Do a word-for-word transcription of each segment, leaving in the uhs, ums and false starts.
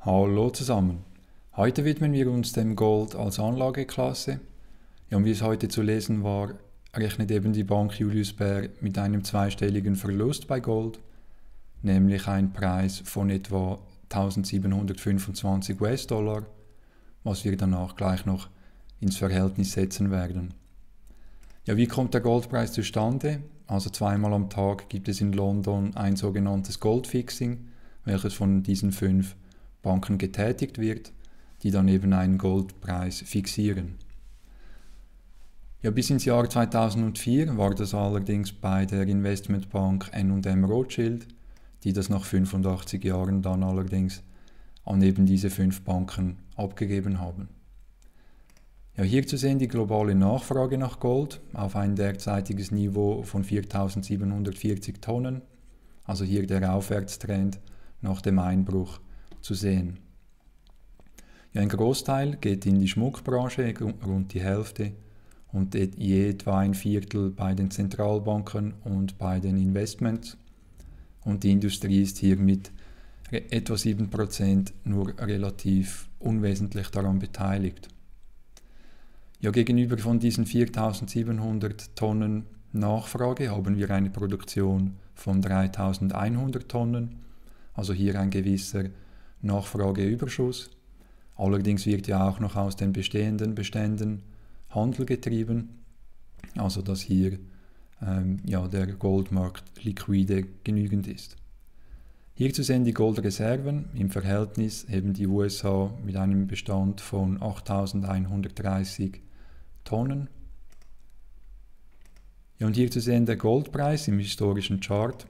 Hallo zusammen. Heute widmen wir uns dem Gold als Anlageklasse. Ja, und wie es heute zu lesen war, rechnet eben die Bank Julius Baer mit einem zweistelligen Verlust bei Gold, nämlich ein Preis von etwa eintausendsiebenhundertfünfundzwanzig U S-Dollar, was wir danach gleich noch ins Verhältnis setzen werden. Ja, wie kommt der Goldpreis zustande? Also zweimal am Tag gibt es in London ein sogenanntes Goldfixing, welches von diesen fünf Banken getätigt wird, die dann eben einen Goldpreis fixieren. Ja, bis ins Jahr zweitausendvier war das allerdings bei der Investmentbank N und M Rothschild, die das nach fünfundachtzig Jahren dann allerdings an eben diese fünf Banken abgegeben haben. Ja, hier zu sehen die globale Nachfrage nach Gold auf ein derzeitiges Niveau von viertausendsiebenhundertvierzig Tonnen, also hier der Aufwärtstrend nach dem Einbruch zu sehen. Ja, ein Großteil geht in die Schmuckbranche, rund die Hälfte, und je etwa ein Viertel bei den Zentralbanken und bei den Investments. Und die Industrie ist hier mit etwa sieben Prozent nur relativ unwesentlich daran beteiligt. Ja, gegenüber von diesen viertausendsiebenhundert Tonnen Nachfrage haben wir eine Produktion von dreitausendeinhundert Tonnen, also hier ein gewisser Nachfrageüberschuss. Allerdings wird ja auch noch aus den bestehenden Beständen Handel getrieben, also dass hier ähm, ja, der Goldmarkt liquide genügend ist. Hier zu sehen die Goldreserven im Verhältnis eben die U S A mit einem Bestand von achttausendeinhundertdreißig Tonnen. Ja, und hier zu sehen der Goldpreis im historischen Chart.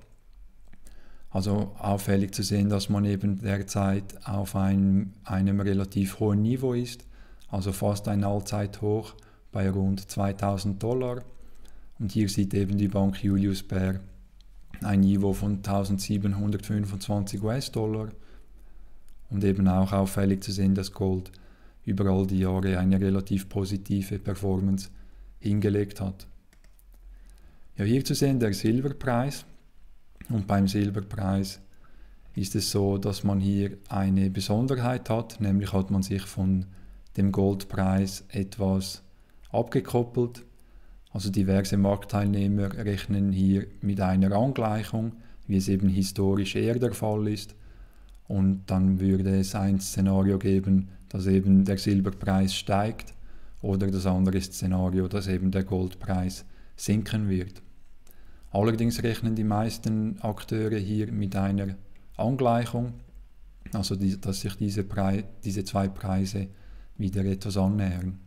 Also auffällig zu sehen, dass man eben derzeit auf einem, einem relativ hohen Niveau ist, also fast ein Allzeithoch bei rund zweitausend Dollar. Und hier sieht eben die Bank Julius Baer ein Niveau von eintausendsiebenhundertfünfundzwanzig U S-Dollar. Und eben auch auffällig zu sehen, dass Gold über all die Jahre eine relativ positive Performance hingelegt hat. Ja, hier zu sehen der Silberpreis. Und beim Silberpreis ist es so, dass man hier eine Besonderheit hat, nämlich hat man sich von dem Goldpreis etwas abgekoppelt. Also diverse Marktteilnehmer rechnen hier mit einer Angleichung, wie es eben historisch eher der Fall ist. Und dann würde es ein Szenario geben, dass eben der Silberpreis steigt, oder das andere Szenario, dass eben der Goldpreis sinken wird. Allerdings rechnen die meisten Akteure hier mit einer Angleichung, also die, dass sich diese, Pre diese zwei Preise wieder etwas annähern.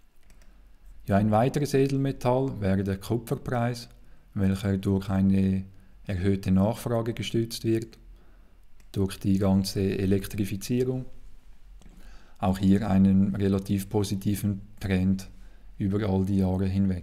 Ja, ein weiteres Edelmetall wäre der Kupferpreis, welcher durch eine erhöhte Nachfrage gestützt wird, durch die ganze Elektrifizierung. Auch hier einen relativ positiven Trend über all die Jahre hinweg.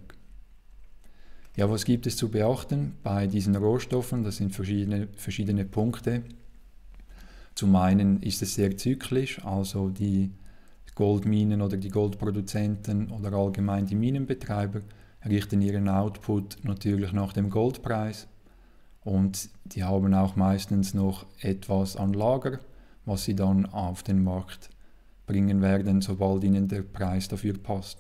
Ja, was gibt es zu beachten bei diesen Rohstoffen? Das sind verschiedene, verschiedene Punkte. Zum einen ist es sehr zyklisch, also die Goldminen oder die Goldproduzenten oder allgemein die Minenbetreiber richten ihren Output natürlich nach dem Goldpreis und die haben auch meistens noch etwas an Lager, was sie dann auf den Markt bringen werden, sobald ihnen der Preis dafür passt.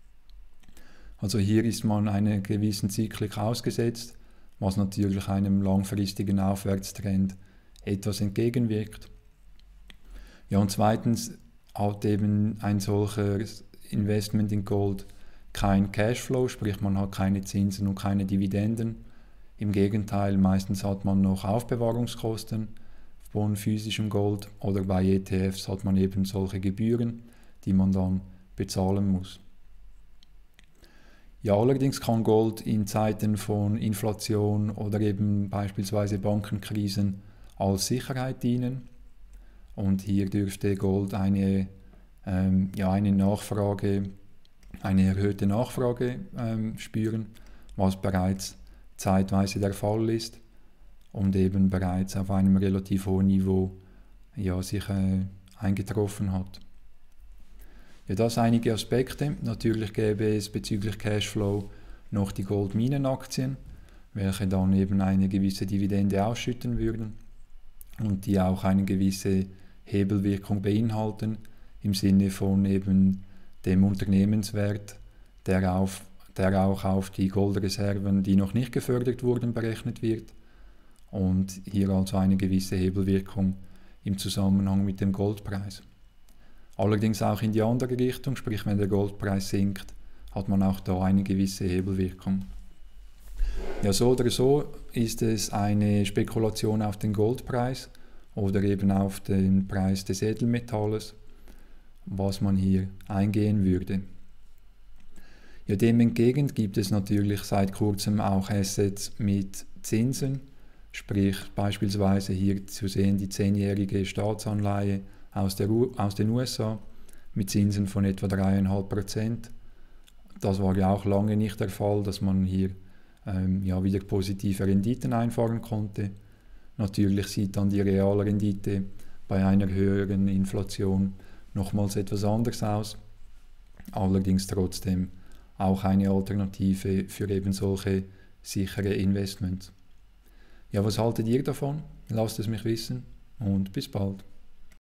Also hier ist man einer gewissen Zyklik ausgesetzt, was natürlich einem langfristigen Aufwärtstrend etwas entgegenwirkt. Ja, und zweitens hat eben ein solches Investment in Gold kein Cashflow, sprich man hat keine Zinsen und keine Dividenden. Im Gegenteil, meistens hat man noch Aufbewahrungskosten von physischem Gold oder bei E T Fs hat man eben solche Gebühren, die man dann bezahlen muss. Ja, allerdings kann Gold in Zeiten von Inflation oder eben beispielsweise Bankenkrisen als Sicherheit dienen. Und hier dürfte Gold eine, ähm, ja, eine Nachfrage, eine erhöhte Nachfrage ähm, spüren, was bereits zeitweise der Fall ist und eben bereits auf einem relativ hohen Niveau ja, sich äh, eingetroffen hat. Ja, das einige Aspekte. Natürlich gäbe es bezüglich Cashflow noch die Goldminenaktien, welche dann eben eine gewisse Dividende ausschütten würden und die auch eine gewisse Hebelwirkung beinhalten, im Sinne von eben dem Unternehmenswert, der, auf, der auch auf die Goldreserven, die noch nicht gefördert wurden, berechnet wird und hier also eine gewisse Hebelwirkung im Zusammenhang mit dem Goldpreis. Allerdings auch in die andere Richtung, sprich wenn der Goldpreis sinkt, hat man auch da eine gewisse Hebelwirkung. Ja, so oder so ist es eine Spekulation auf den Goldpreis oder eben auf den Preis des Edelmetalles, was man hier eingehen würde. Ja, dem entgegen gibt es natürlich seit kurzem auch Assets mit Zinsen, sprich beispielsweise hier zu sehen die zehnjährige Staatsanleihe aus, der U- aus den U S A mit Zinsen von etwa drei Komma fünf Prozent. Das war ja auch lange nicht der Fall, dass man hier ähm, ja, wieder positive Renditen einfahren konnte. Natürlich sieht dann die Realrendite bei einer höheren Inflation nochmals etwas anders aus, allerdings trotzdem auch eine Alternative für eben solche sichere Investments. Ja, was haltet ihr davon? Lasst es mich wissen und bis bald.